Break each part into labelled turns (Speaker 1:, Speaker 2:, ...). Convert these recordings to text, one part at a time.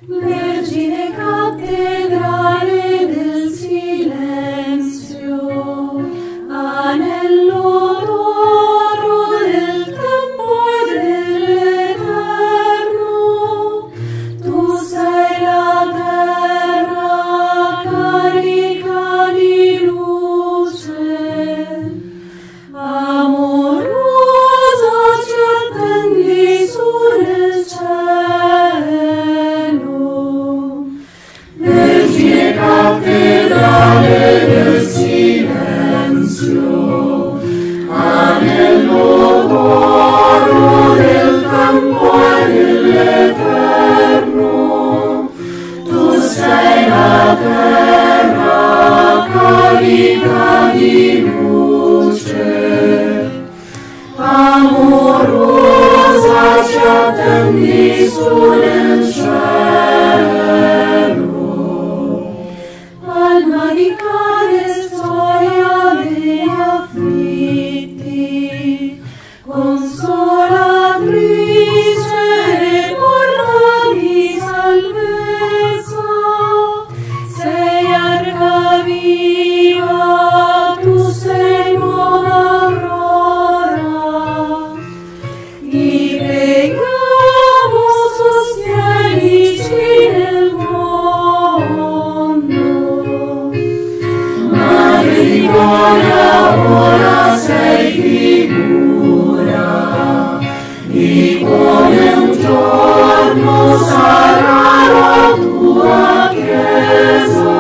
Speaker 1: Vergine cattedrale del silenzio, anello d'oro del tempo e dell'eterno, tu sei la terra carica di luce, amorosa ci attendi su nel cielo. Vergine cattedrale del silenzio, anello d'oro del tempo e dell'eterno, tu sei la terra carica di luce, amorosa ci attendi su nel cielo. Alma di cane, storia degli afflitti, consolatrice e porta di salvezza, sei arca viva, tu sei nuova aurora. Ti preghiamo, sostienici nel mondo. Madre di gloria, ora sei figura di come un giorno sarà la tua Chiesa,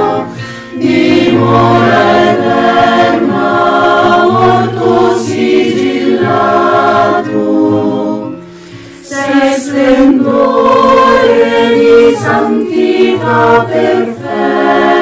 Speaker 1: dimora eterna, morto sigillato. Sei splendore di santità perfetta,